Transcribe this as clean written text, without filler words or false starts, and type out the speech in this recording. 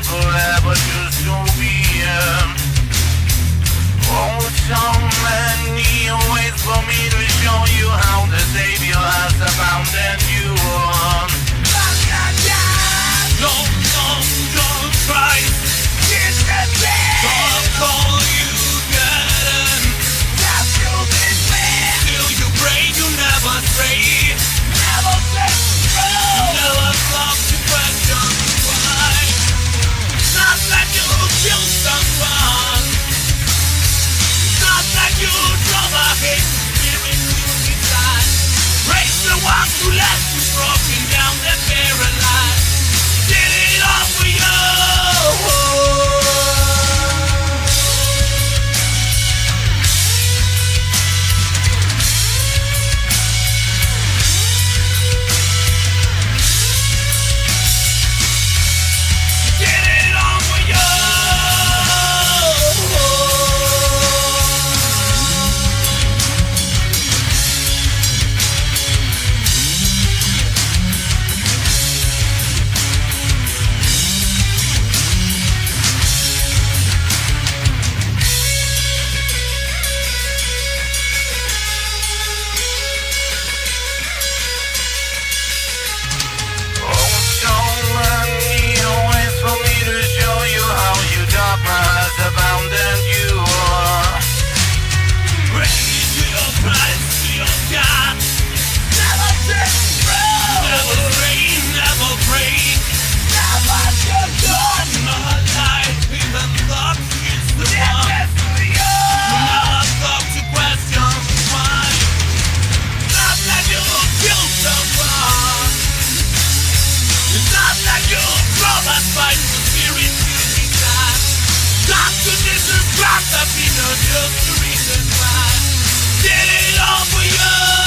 forever just to be here. Oh, so many ways for me to show you how the Savior has abandoned you. Don't try. Stop all you get. Till you pray, you never stray. Never stop to question why. Not that you kill someone. Not that you drove a hate spirit to inside. Raise the ones who left you broken down, they're paralyzed. Did it all for you. Just the reason why. Did it all for you.